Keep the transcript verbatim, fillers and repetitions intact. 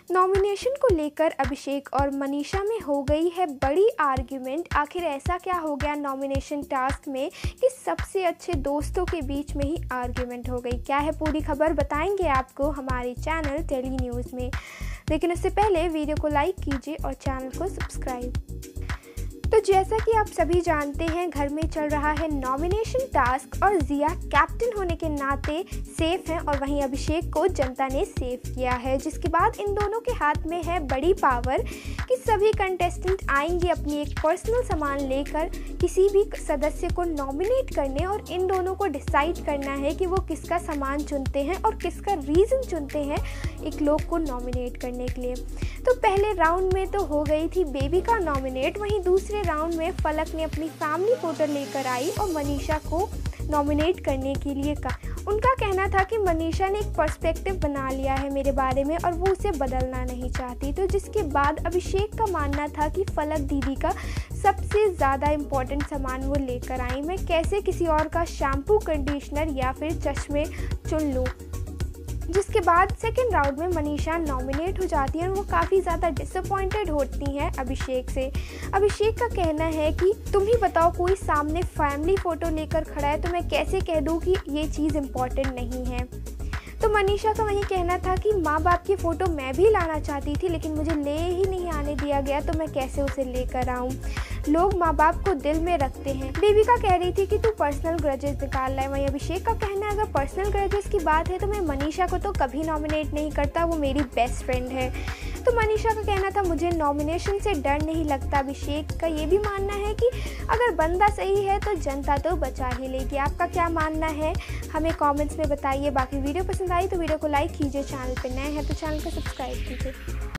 Nomination को लेकर अभिषेक और मनीषा में हो गई है बड़ी आर्ग्यूमेंट। आखिर ऐसा क्या हो गया नॉमिनेशन टास्क में कि सबसे अच्छे दोस्तों के बीच में ही आर्ग्यूमेंट हो गई? क्या है पूरी खबर बताएंगे आपको हमारे चैनल टेली न्यूज़ में। लेकिन उससे पहले वीडियो को लाइक कीजिए और चैनल को सब्सक्राइब। तो जैसा कि आप सभी जानते हैं, घर में चल रहा है नॉमिनेशन टास्क और जिया कैप्टन होने के नाते सेफ हैं और वहीं अभिषेक को जनता ने सेव किया है, जिसके बाद इन दोनों के हाथ में है बड़ी पावर कि सभी कंटेस्टेंट आएंगे अपनी एक पर्सनल सामान लेकर किसी भी सदस्य को नॉमिनेट करने और इन दोनों को डिसाइड करना है कि वो किसका सामान चुनते हैं और किसका रीज़न चुनते हैं एक लोग को नॉमिनेट करने के लिए। तो पहले राउंड में तो हो गई थी बेबी का नॉमिनेट, वहीं दूसरे राउंड में फलक ने अपनी फैमिली फोटो लेकर आई और मनीषा को नॉमिनेट करने के लिए कहा। उनका कहना था कि मनीषा ने एक पर्सपेक्टिव बना लिया है मेरे बारे में और वो उसे बदलना नहीं चाहती। तो जिसके बाद अभिषेक का मानना था कि फलक दीदी का सबसे ज़्यादा इम्पोर्टेंट सामान वो लेकर आई, मैं कैसे किसी और का शैम्पू, कंडीशनर या फिर चश्मे चुन लूँ। जिसके बाद सेकेंड राउंड में मनीषा नॉमिनेट हो जाती है और वो काफ़ी ज़्यादा डिसअपॉइंटेड होती हैं अभिषेक से। अभिषेक का कहना है कि तुम ही बताओ, कोई सामने फैमिली फ़ोटो लेकर खड़ा है तो मैं कैसे कह दूँ कि ये चीज़ इम्पॉर्टेंट नहीं है। तो मनीषा का वही कहना था कि माँ बाप की फ़ोटो मैं भी लाना चाहती थी लेकिन मुझे ले ही नहीं आने दिया गया, तो मैं कैसे उसे लेकर आऊँ। लोग माँ बाप को दिल में रखते हैं। बेबी का कह रही थी कि तू पर्सनल ग्रजेस निकाल रहा है। वहीं अभिषेक का कहना है अगर पर्सनल ग्रजेस की बात है तो मैं मनीषा को तो कभी नॉमिनेट नहीं करता, वो मेरी बेस्ट फ्रेंड है। तो मनीषा का कहना था मुझे नॉमिनेशन से डर नहीं लगता। अभिषेक का ये भी मानना है कि अगर बंदा सही है तो जनता तो बचा ही लेगी। आपका क्या मानना है हमें कमेंट्स में बताइए। बाकी वीडियो पसंद आई तो वीडियो को लाइक कीजिए, चैनल पर नए हैं तो चैनल को सब्सक्राइब कीजिए।